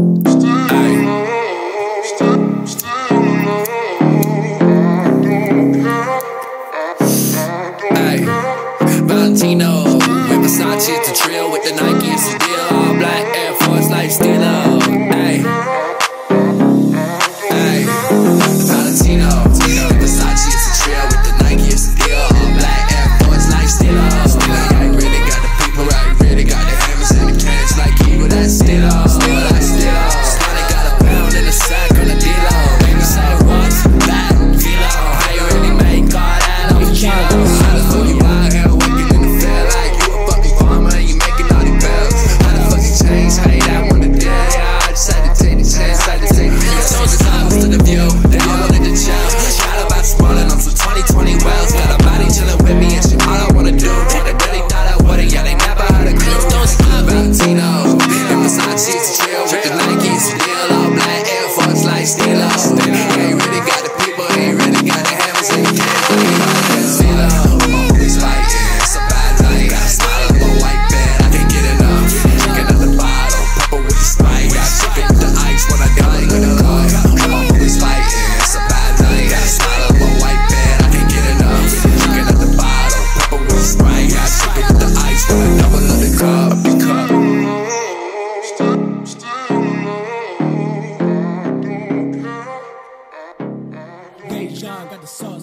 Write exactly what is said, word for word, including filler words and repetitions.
Valentino with Versace, it's a trill with the Nike, it's a deal. All black Air Force like Steelo. Ay, ay, Valentino with Versace, it's a trill with the Nike, it's a deal. All black Air Force like Steelo. I ain't really got the people, I ain't really got the hammers and the cannons like Eagle, that's Steelo. That's Steelo. Started got a pound in a sack on the dealo. Baby say once, back, kilo. How you really make all that on the kilo? How the fuck you out here working in the field like you a fucking farmer and you making all the bills? How the fuck you change? Hey, that one the day, I just had to take the chance, had to take the risk. So it's close to the view, they all wanted to chill. Shout about spawning on some twenty twenty wells. Got a body chilling with me and shit, all I wanna do. They really thought I wouldn't, yeah, they never had a clue. Don't stop, Valentino and Versace, it's chill with the Nike, it's a deal. All black Air Force like Steelo. He ain't really got the people, he ain't really got the hammers and the cans like he got that Steelo. Always fighting, it's a bad night. Got a smile up a white bed, I can't get enough. Drinking at the bottle, pepper with the Sprite. Got chicken with the ice when I got it in the car. I'm always fighting, it's a bad night. Got a smile up a white bed, I can't get enough. Drinking at the bottle, pepper with the Sprite. Got chicken with the ice when I double up the cup. The cup. Hey, John got the sauce.